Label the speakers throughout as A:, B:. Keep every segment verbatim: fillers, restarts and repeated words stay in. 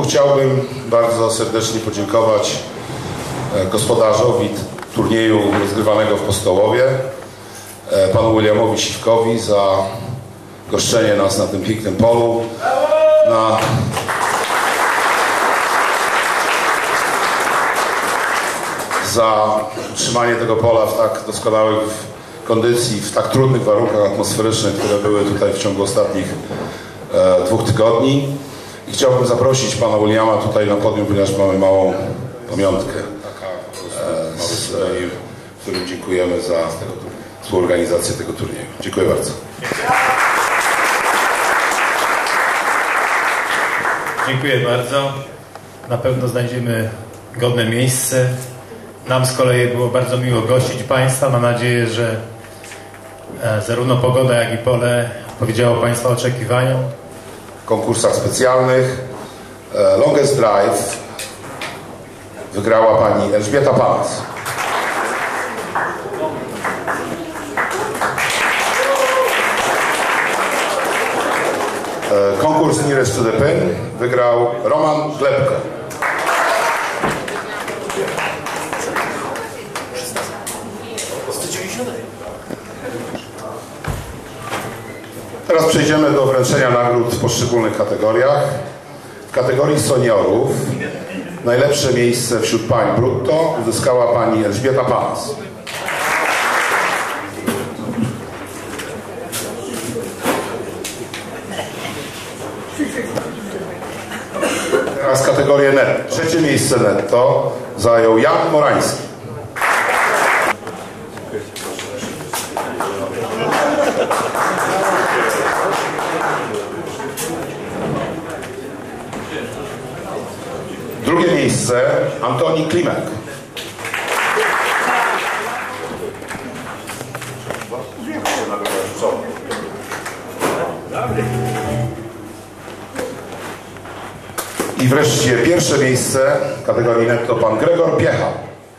A: chciałbym bardzo serdecznie podziękować gospodarzowi turnieju rozgrywanego w Postołowie, panu Williamowi Siwkowi, za goszczenie nas na tym pięknym polu, na za utrzymanie tego pola w tak doskonałej kondycji, w tak trudnych warunkach atmosferycznych, które były tutaj w ciągu ostatnich e, dwóch tygodni. I chciałbym zaprosić pana Williama tutaj na podium, ponieważ mamy małą pamiątkę, e, z, w którym dziękujemy za współorganizację tego turnieju. Dziękuję bardzo.
B: Dziękuję bardzo. Na pewno znajdziemy godne miejsce. Nam z kolei było bardzo miło gościć Państwa. Mam nadzieję, że zarówno pogoda, jak i pole odpowiedziało Państwa oczekiwaniom.
A: W konkursach specjalnych Longest Drive wygrała pani Elżbieta Panas. Konkurs Nearest to the Pin wygrał Roman Glebko. Teraz przejdziemy do wręczenia nagród w poszczególnych kategoriach. W kategorii seniorów najlepsze miejsce wśród pań brutto uzyskała pani Elżbieta Panas. Teraz kategorię netto. Trzecie miejsce netto zajął Jan Morański. Drugie miejsce Antoni Klimek. I wreszcie pierwsze miejsce w kategorii netto pan Gregor Piecha.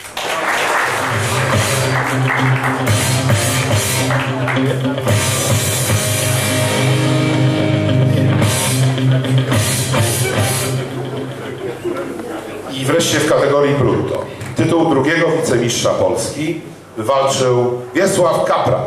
A: I wreszcie w kategorii brutto tytuł drugiego wicemistrza Polski wywalczył Wiesław Kapra.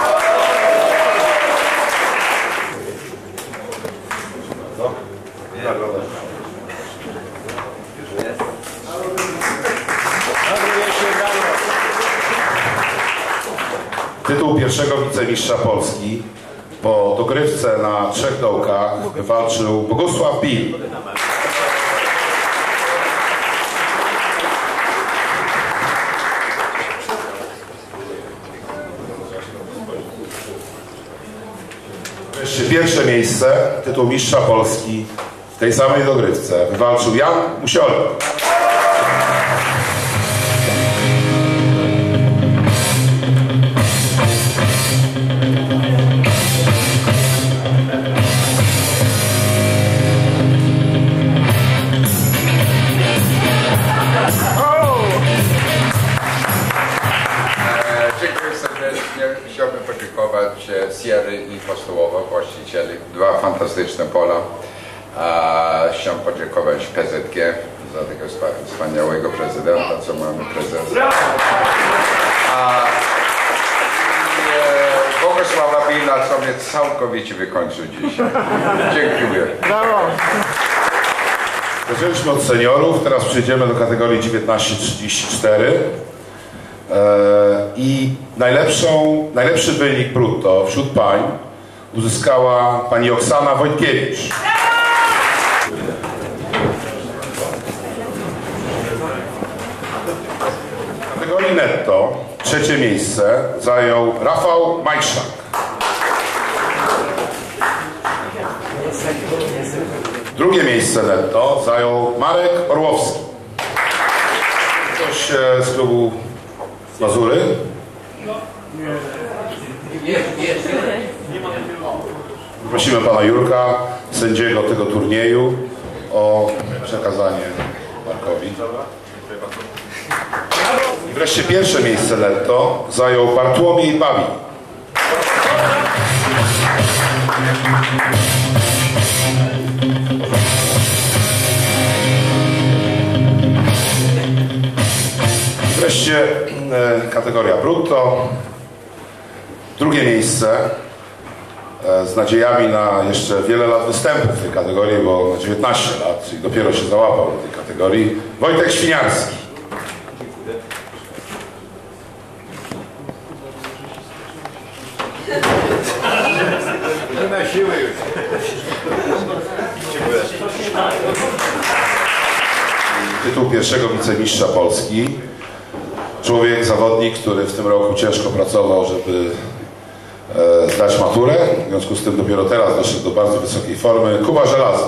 A: Tytuł pierwszego wicemistrza Polski po dogrywce na trzech dołkach wywalczył Bogusław Bil. Wreszcie pierwsze miejsce, tytuł mistrza Polski w tej samej dogrywce wywalczył Jan Musiolek.
C: Chciałbym podziękować Sierry i Postołowa, właścicieli, dwa fantastyczne pola. Chciałem podziękować P Z G za tego wspaniałego prezydenta, co mamy prezesa. Bogusława Billa, co mnie całkowicie wykończył dzisiaj. Dziękuję.
A: Zaczęliśmy od seniorów, teraz przejdziemy do kategorii dziewiętnaście trzydzieści cztery. I najlepszą, najlepszy wynik brutto wśród pań uzyskała pani Oksana Wojtkiewicz. W kategorii netto trzecie miejsce zajął Rafał Majszak. Drugie miejsce netto zajął Marek Orłowski. Ktoś z klubu Mazury? Prosimy pana Jurka, sędziego tego turnieju, o przekazanie Markowi. I wreszcie pierwsze miejsce netto zajął Bartłomiej Babi. wreszcie kategoria brutto. Drugie miejsce z nadziejami na jeszcze wiele lat występu w tej kategorii, bo na dziewiętnaście lat, czyli dopiero się załapał do tej kategorii, Wojtek Świniarski.
C: Nie na siłę już.
A: Tytuł pierwszego wicemistrza Polski. Człowiek, zawodnik, który w tym roku ciężko pracował, żeby e, zdać maturę. W związku z tym dopiero teraz doszedł do bardzo wysokiej formy. Kuba Żelazny.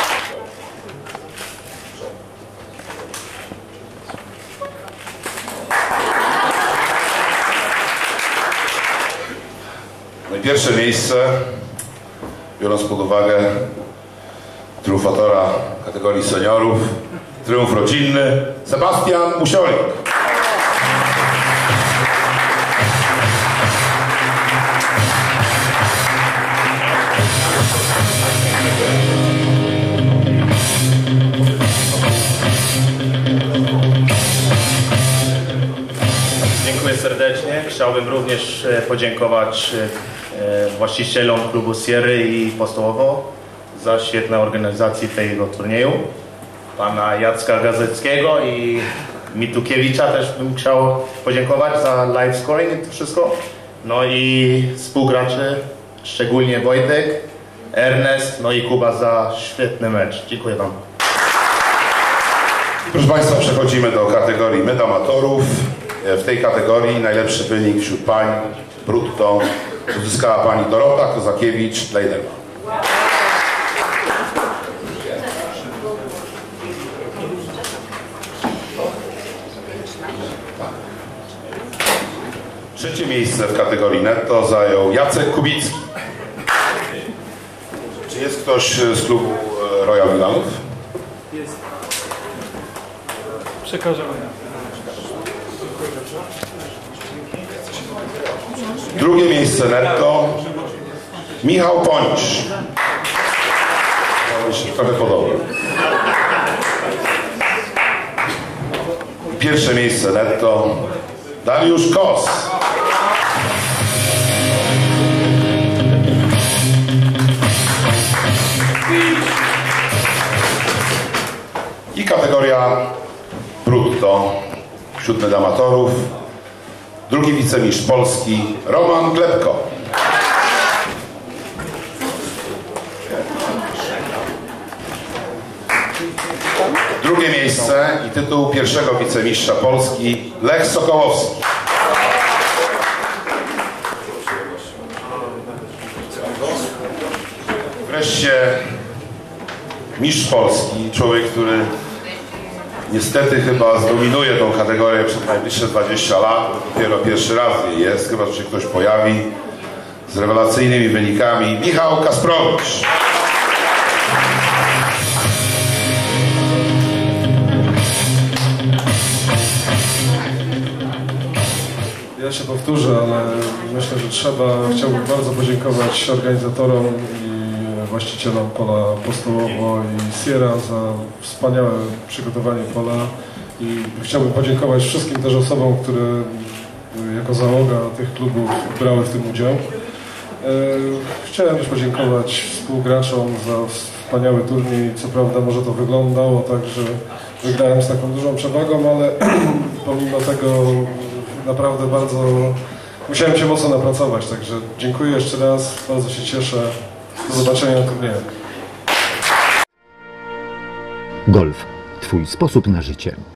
A: No i pierwsze miejsce, biorąc pod uwagę triumfatora kategorii seniorów, triumf rodzinny, Sebastian Musiolik.
D: Dziękuję serdecznie. Chciałbym również podziękować właścicielom klubu Sierry i Postołowo za świetną organizację tego turnieju. Pana Jacka Gazeckiego i Mitukiewicza też bym chciał podziękować za live scoring i to wszystko. No i współgraczy, szczególnie Wojtek, Ernest, no i Kuba za świetny mecz. Dziękuję Wam.
A: Proszę Państwa, przechodzimy do kategorii medamatorów. W tej kategorii najlepszy wynik wśród pań brutto uzyskała pani Dorota Kozakiewicz-Leiderman. Trzecie miejsce w kategorii netto zajął Jacek Kubicki. Czy jest ktoś z klubu Royal Milanów?
E: Jest. Przekażemy.
A: Drugie miejsce netto Michał Pończ. To się trochę podoba. Pierwsze miejsce netto Dariusz Kos. I kategoria brutto wśród medamatorów drugi wicemistrz Polski Roman Glebko. Drugie miejsce i tytuł pierwszego wicemistrza Polski Lech Sokołowski. Wreszcie mistrz Polski, człowiek, który niestety chyba zdominuje tą kategorię przez najbliższe dwadzieścia lat, bo dopiero pierwszy raz nie jest, chyba że się ktoś pojawi z rewelacyjnymi wynikami. Michał Kasprowicz.
E: Ja się powtórzę, ale myślę, że trzeba. Chciałbym bardzo podziękować organizatorom i właścicielom pola Postołowo i Sierra za wspaniałe przygotowanie pola i chciałbym podziękować wszystkim też osobom, które jako załoga tych klubów brały w tym udział. Chciałem też podziękować współgraczom za wspaniały turniej. Co prawda może to wyglądało tak, że wygrałem z taką dużą przewagą, ale pomimo tego naprawdę bardzo musiałem się mocno napracować, także dziękuję jeszcze raz, bardzo się cieszę. Do zobaczenia na turnieju.
F: Golf. Twój sposób na życie.